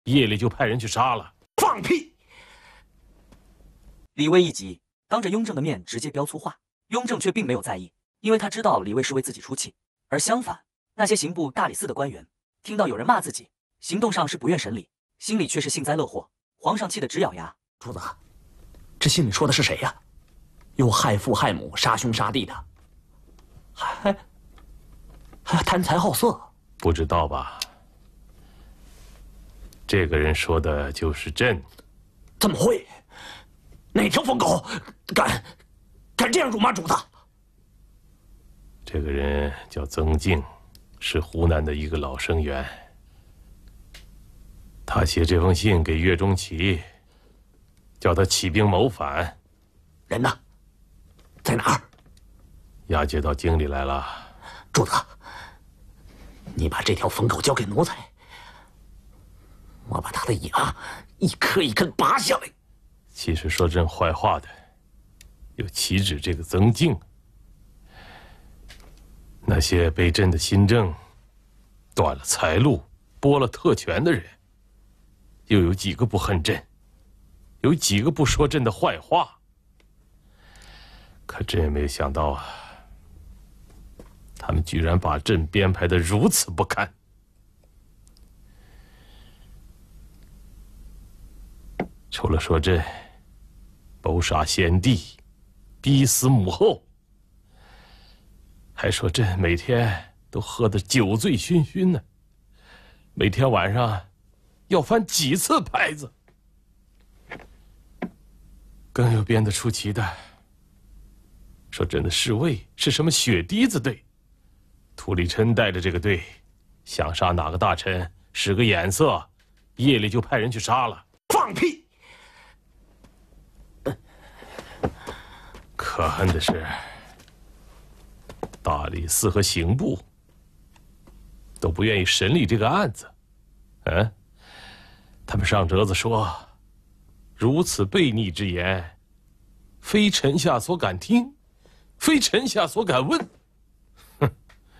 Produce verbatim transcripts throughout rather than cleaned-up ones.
夜里就派人去杀了。 放屁！ 李卫一急，当着雍正的面直接飙粗话，雍正却并没有在意，因为他知道李卫是为自己出气。而相反，那些刑部大理寺的官员听到有人骂自己，行动上是不愿审理，心里却是幸灾乐祸。皇上气得直咬牙。 主子，这信里说的是谁呀？有害父害母、杀兄杀弟的，还还贪财好色， 不知道吧？这个人说的就是朕。 怎么会？哪条疯狗敢敢这样辱骂主子？ 这个人叫曾静，是湖南的一个老生员。他写这封信给岳钟琪，叫他起兵谋反。 人呢？在哪儿？ 押解到京里来了。 主子，你把这条疯狗交给奴才，我把他的牙一颗一颗拔下来。 其实说朕坏话的，有岂止这个曾静？那些被朕的新政断了财路、剥了特权的人，又有几个不恨朕？有几个不说朕的坏话？可朕也没有想到啊，他们居然把朕编排得如此不堪。除了说朕谋杀先帝、逼死母后，还说朕每天都喝得酒醉醺醺呢，每天晚上要翻几次牌子。更有编得出奇的，说朕的侍卫是什么血滴子队，涂里琛带着这个队，想杀哪个大臣，使个眼色，夜里就派人去杀了。 放屁！ 可恨的是，大理寺和刑部都不愿意审理这个案子。嗯，他们上折子说，如此悖逆之言，非臣下所敢听，非臣下所敢问。哼！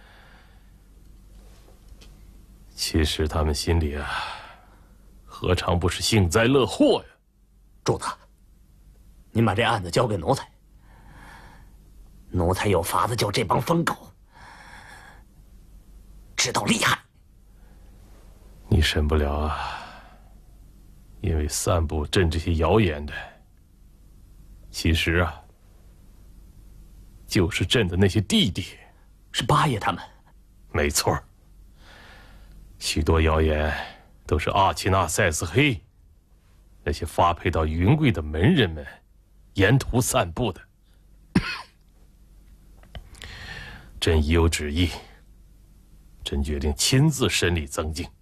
其实他们心里啊，何尝不是幸灾乐祸呀？ 主子，您把这案子交给奴才，奴才有法子叫这帮疯狗知道厉害。 你审不了啊，因为散布朕这些谣言的，其实啊，就是朕的那些弟弟， 是八爷他们。 没错，许多谣言都是阿奇纳塞斯黑那些发配到云贵的门人们沿途散布的。朕已有旨意，朕决定亲自审理曾静。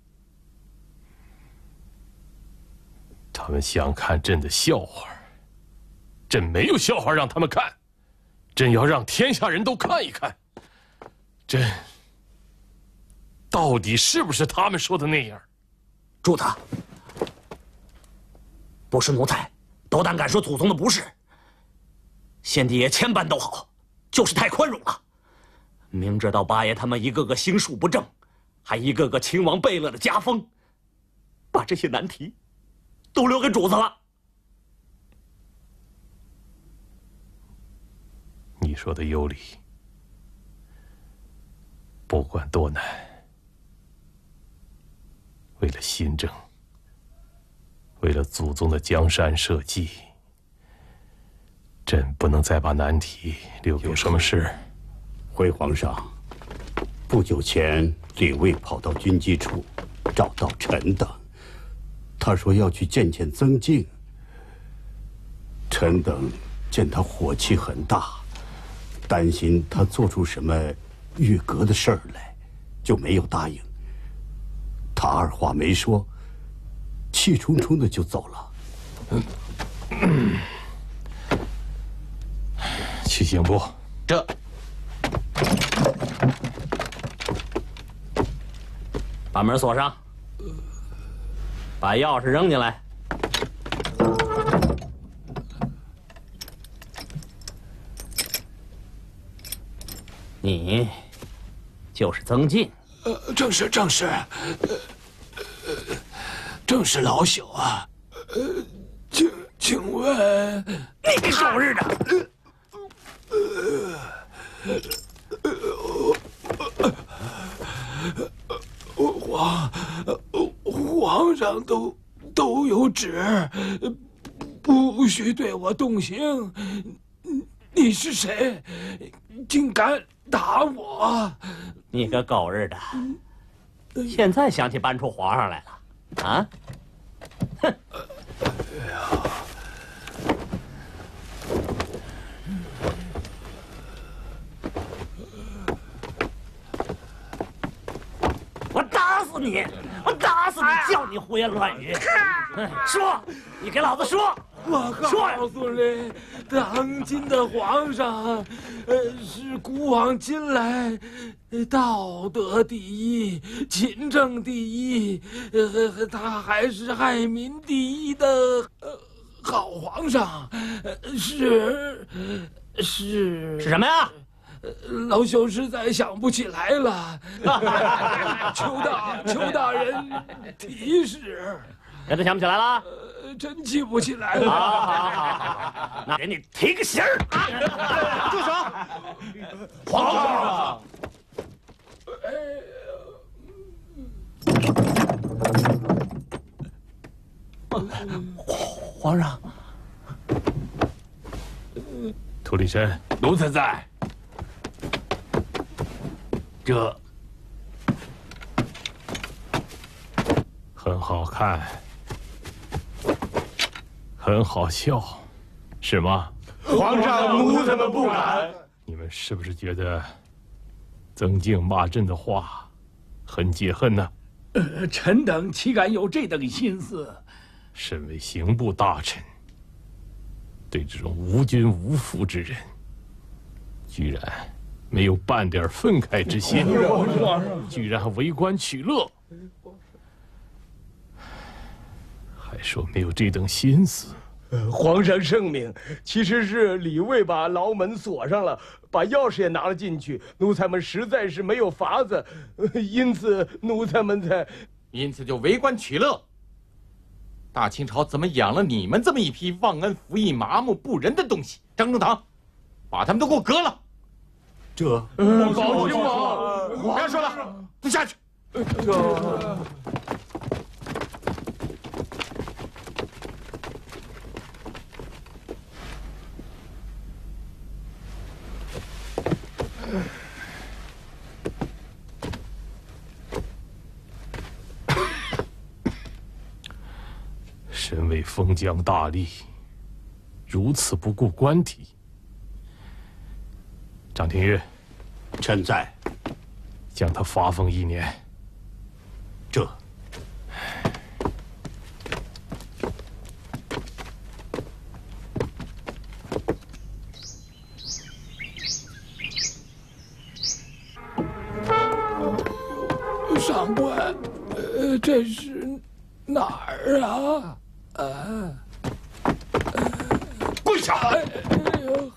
他们想看朕的笑话，朕没有笑话让他们看，朕要让天下人都看一看，朕到底是不是他们说的那样。 主子，不是奴才斗胆敢说祖宗的不是，先帝爷千般都好，就是太宽容了。明知道八爷他们一个个心术不正，还一个个亲王贝勒的家风，把这些难题都留给主子了。 你说的有理，不管多难，为了新政，为了祖宗的江山社稷，朕不能再把难题留给。有什么事？ 回皇上，不久前李卫跑到军机处，找到陈等，他说要去见见曾静。陈等见他火气很大，担心他做出什么越格的事儿来，就没有答应。他二话没说，气冲冲的就走了。 嗯嗯、去刑部。 这。把门锁上，把钥匙扔进来。你就是曾静。 呃，正是正是。呃呃， 正是老朽啊。呃，请请问， 你个狗日的！ 皇皇上都都有旨，不许对我动刑。你是谁？竟敢打我！ 你个狗日的！现在想起搬出皇上来了啊？哼！哎呀！我打死你！我打死你！叫你胡言乱语！说，你给老子说！ 我告诉你，当今的皇上，呃，是古往今来道德第一、勤政第一，呃，他还是爱民第一的呃好皇上，呃，是是是什么呀？ 老朽实在想不起来了，求大求大人提示。 真的想不起来了？ 呃，真记不起来了。 好，好，好，好，好，那给你提个醒儿。 住手！ 皇上。皇上， 涂立身， 奴才在。这很好看，很好笑，是吗？ 皇上，奴才们不敢。 你们是不是觉得曾静骂朕的话很解恨呢？ 呃，臣等岂敢有这等心思？ 身为刑部大臣，对这种无君无父之人，居然没有半点愤慨之心，居然还为官取乐，还说没有这等心思。 呃，皇上圣明，其实是李卫把牢门锁上了，把钥匙也拿了进去，奴才们实在是没有法子，呃、因此奴才们才， 因此就为官取乐。大清朝怎么养了你们这么一批忘恩负义、麻木不仁的东西？张正堂，把他们都给我革了！ 这， 呃、保亲王， 不要说了，都下去。 这。 身为封疆大吏，如此不顾官体，张廷玉， 臣在。 将他发封一年。 这。 上官，呃，这是哪儿啊？啊！ 跪下！ 哎呦！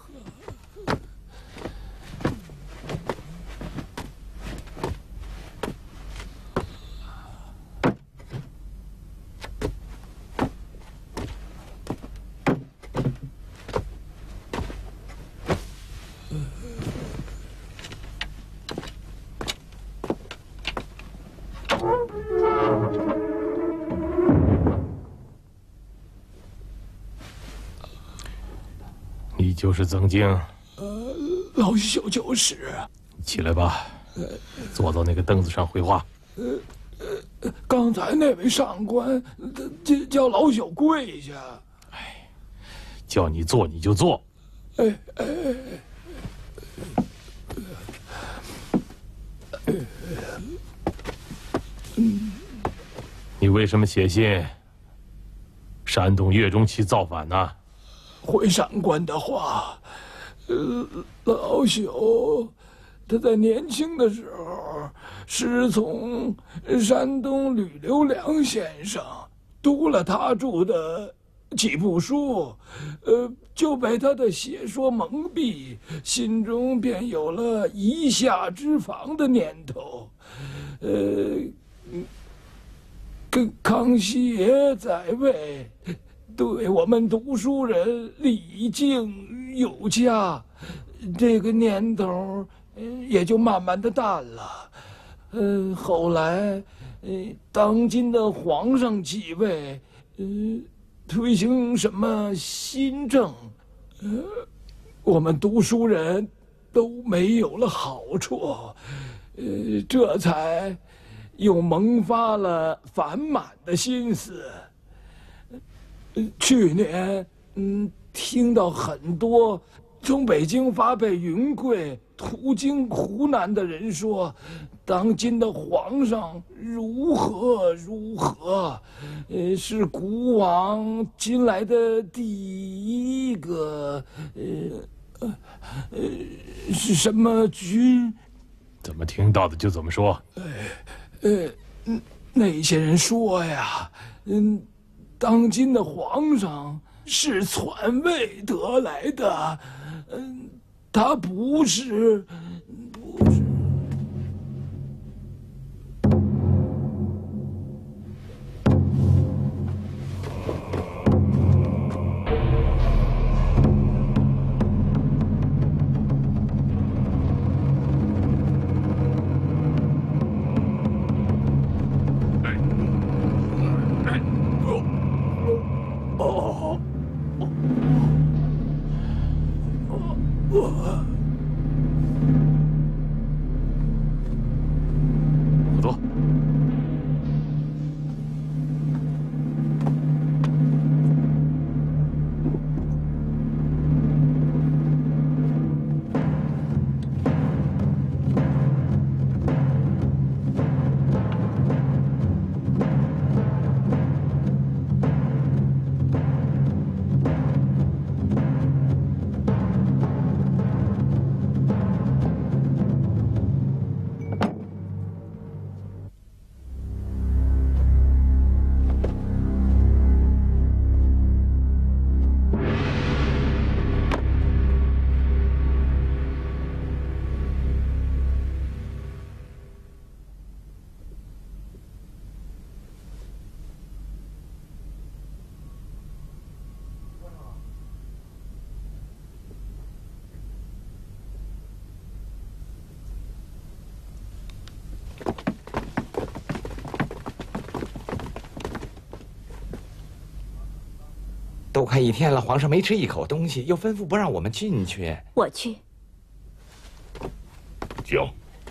你就是曾静？ 呃，老朽就是。 起来吧，坐到那个凳子上回话。 呃呃，刚才那位上官，叫叫老朽跪下。 哎，叫你坐你就坐。 哎哎。 你为什么写信煽动岳钟琪造反呢？ 回上官的话，呃，老朽他在年轻的时候师从山东吕留良先生，读了他著的几部书，呃，就被他的写说蒙蔽，心中便有了以下之防的念头，呃。 跟康熙爷在位，对我们读书人礼敬有加，这个年头也就慢慢的淡了。呃，后来，呃，当今的皇上继位，呃，推行什么新政，呃，我们读书人都没有了好处，呃，这才又萌发了反满的心思。呃，去年，嗯，听到很多从北京发配云贵途经湖南的人说，当今的皇上如何如何，呃，是古往今来的第一个，呃，呃，是什么君？ 怎么听到的就怎么说。 呃，那些人说呀，嗯，当今的皇上是篡位得来的，嗯，他不是，不是。 坐。 都快一天了，皇上没吃一口东西，又吩咐不让我们进去。 我去。 行。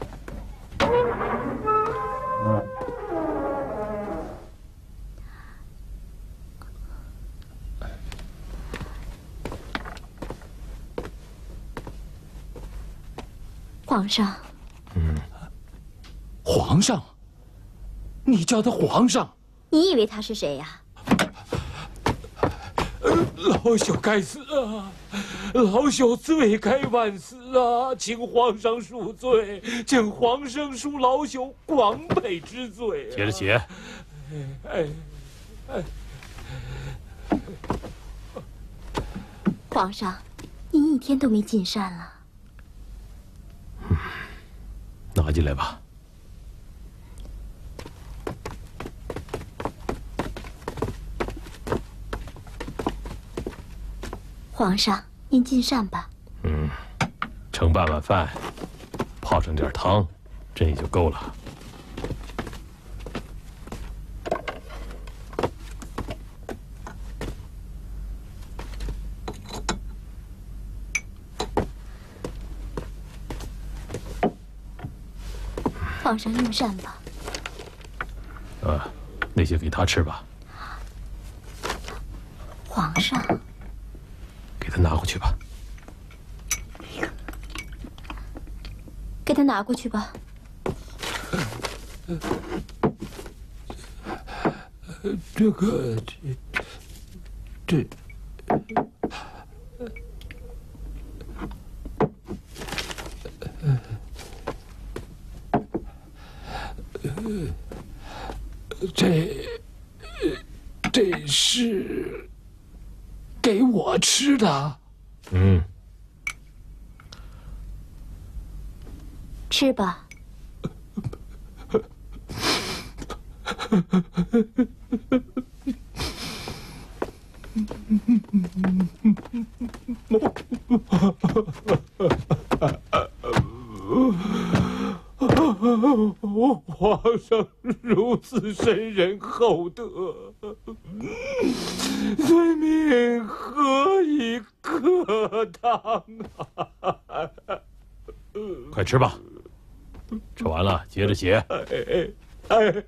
皇上。 嗯。皇上？你叫他皇上？ 你以为他是谁呀？ 老朽该死啊！老朽罪该万死啊！请皇上恕罪，请皇上恕老朽广北之罪、啊。 接着写。 哎哎哎！ 皇上，您一天都没进膳了。 嗯，拿进来吧。 皇上，您进膳吧。 嗯，盛半碗饭，泡上点汤，这也就够了。 皇上用膳吧。 啊，那些给他吃吧。 皇上。 给他拿过去吧。 给他拿过去吧。 这个，这，这，这是。给我吃的， 嗯， 吃吧。 皇上如此深仁厚德，罪名何以可当啊！ 快吃吧，吃完了接着写。 哎哎。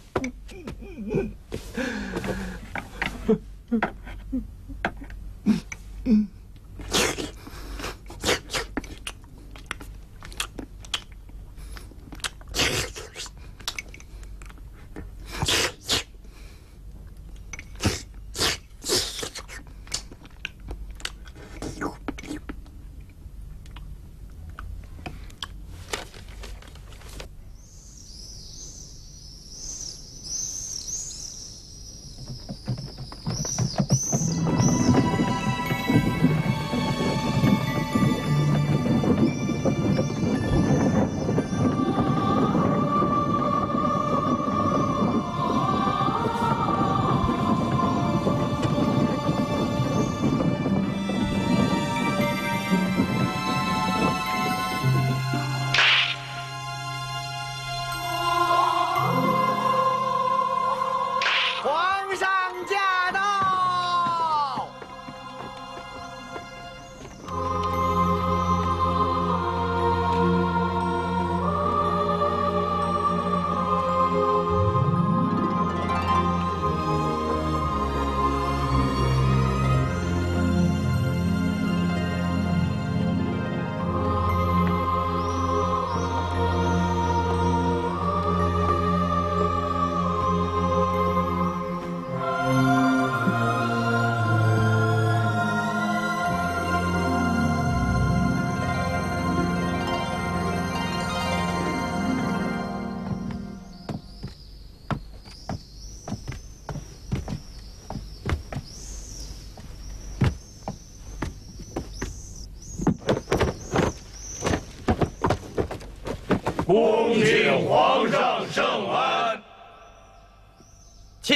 恭请皇上圣安。 起！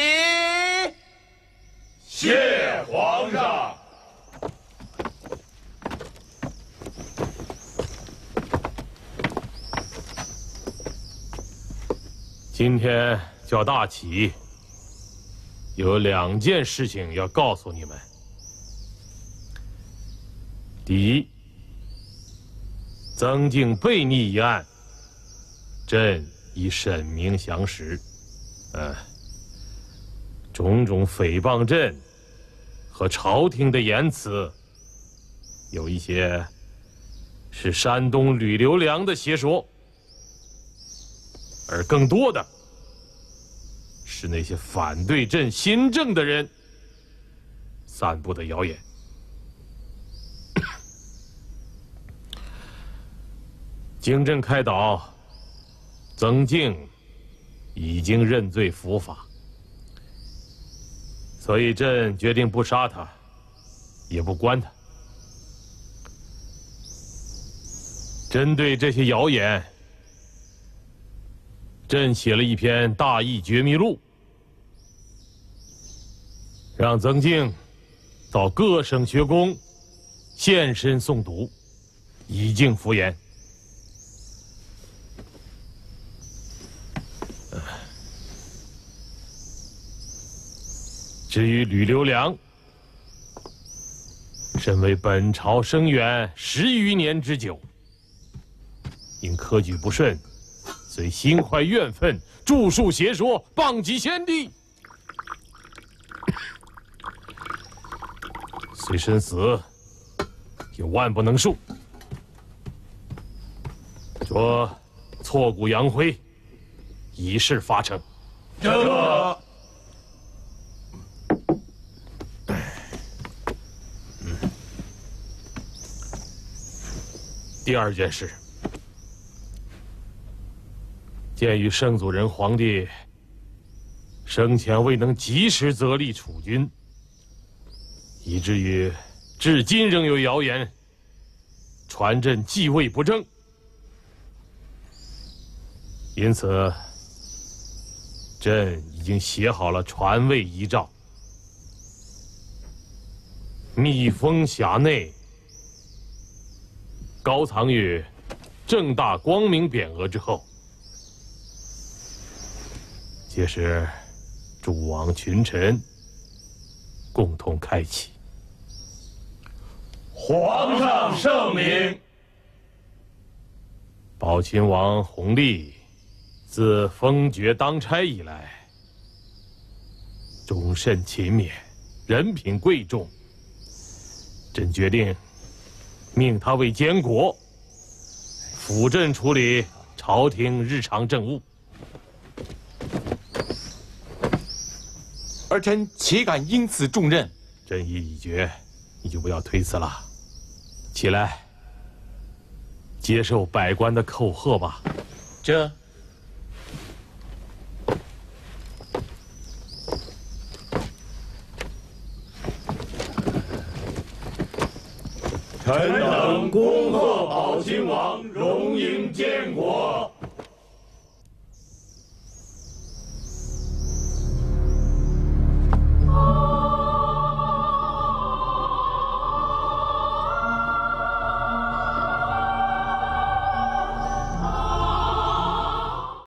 谢皇上。今天叫大起，有两件事情要告诉你们。第一，曾静悖逆一案，朕已审明详实。呃，种种诽谤朕和朝廷的言辞，有一些是山东吕留良的邪说，而更多的是那些反对朕新政的人散布的谣言。经朕开导，曾静已经认罪伏法，所以朕决定不杀他，也不关他。针对这些谣言，朕写了一篇《大义绝密录》，让曾静到各省学宫现身诵读，以静服言。至于吕留良，身为本朝生员十余年之久，因科举不顺，遂心怀怨愤，著述邪说，谤极先帝。虽身死，也万不能恕。说挫骨扬灰，以示发呈。 这。 第二件事，鉴于圣祖仁皇帝生前未能及时责立储君，以至于至今仍有谣言传朕继位不正，因此朕经写好了传位遗诏，密封匣内，高藏于正大光明匾额之后。届时，诸王群臣共同开启。 皇上圣明。 宝亲王弘历自封爵当差以来，终身勤勉，人品贵重。朕决定命他为监国，辅朕处理朝廷日常政务。 儿臣岂敢因此重任？ 朕意已决，你就不要推辞了。起来，接受百官的叩贺吧。 这。 臣等恭贺宝亲王荣膺监国。